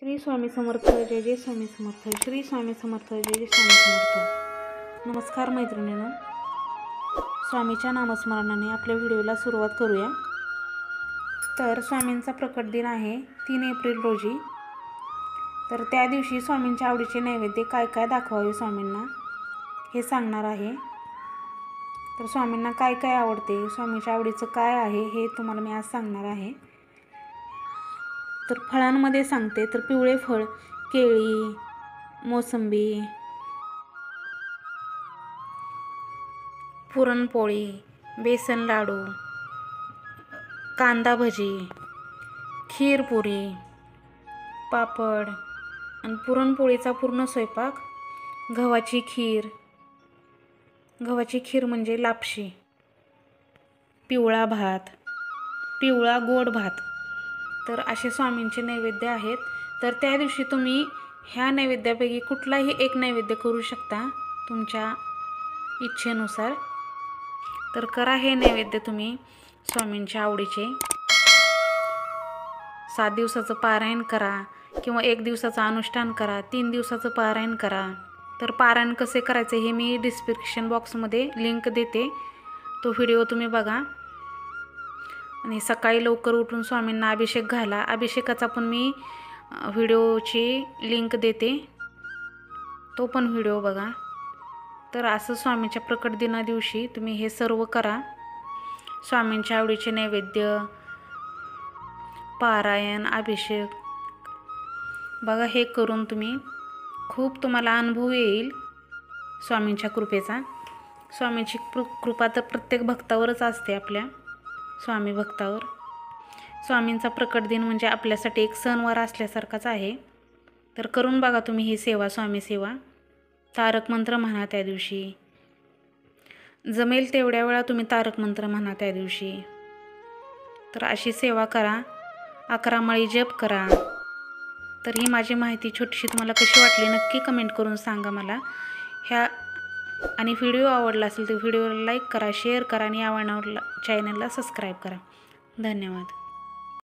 श्री स्वामी समर्थ, जय जय स्वामी समर्थ, श्री स्वामी समर्थ, जय जय स्वामी समर्थ। नमस्कार मैत्रिणींनो, स्वामीच्या नामस्मरणाने आपल्या व्हिडिओला सुरुवात करूया। तर स्वामींचा प्रकट दिन आहे 3 एप्रिल रोजी। तर त्या दिवशी स्वामींच्या आवडीचे नैवेद्य काय काय दाखवावे स्वामींना हे सांगणार आहे। तर स्वामींना काय काय आवडते, स्वामींच्या आवडीचं काय आहे हे तुम्हाला मी आज सांगणार आहे। तर फळांमध्ये सांगते तर पिवळे फळ केळी, मोसंबी, पुरणपोळी, बेसन लाडू, कांदा भजी, खीरपुरी, पापड आणि पुरणपोळीचा पूर्ण स्वयंपाक, गव्हाची खीर म्हणजे लापशी, पिवळा भात, पिवळा गोड भात। तर असे स्वामींचे नैवेद्य आहेत। तर त्या दिवशी तुम्ही ह्या नैवेद्यापैकी कुठलाही एक नैवेद्य करू शकता तुमच्या इच्छेनुसार। तर करा हे नैवेद्य तुम्ही स्वामींच्या आवडीचे। 7 दिवसाचं पारायण करा किंवा 1 दिवसाचं अनुष्ठान करा, 3 दिवसाचं पारायण करा। तर पारायण कसे करायचे हे मी डिस्क्रिप्शन बॉक्समध्ये लिंक देते, तो व्हिडिओ तुम्ही बघा। आणि सकाळी लवकर उठून स्वामींना अभिषेक घाला, अभिषेकाचा पण मी व्हिडिओची लिंक देते, तो पण व्हिडिओ बघा। तर असं स्वामींच्या प्रकट दिना दिवशी तुम्ही हे सर्व करा। स्वामींच्या आवडीचे नैवेद्य, पारायण, अभिषेक बघा, हे करून तुम्ही खूप तुम्हाला अनुभव येईल स्वामींच्या कृपेचा। स्वामींची कृपा तर प्रत्येक भक्तावरच असते, आपल्या स्वामी भक्तावर। स्वामींचा प्रकट दिन म्हणजे आपल्यासाठी एक सणवार असल्यासारखाच आहे। तर करून बघा तुम्ही ही सेवा, स्वामी सेवा। तारक मंत्र म्हणा त्या दिवशी, जमेल तेवढ्या वेळा तुम्ही तारक मंत्र म्हणा त्या दिवशी। तर अशी सेवा करा, 11 माळी जप करा। तर ही माझी माहिती छोटीशी तुम्हाला कशी वाटली नक्की कमेंट करून सांगा मला। आणि व्हिडिओ आवडला असेल तर व्हिडिओला लाईक करा, शेअर करा आणि आवडल्यावर चॅनलला सबस्क्राईब करा। धन्यवाद।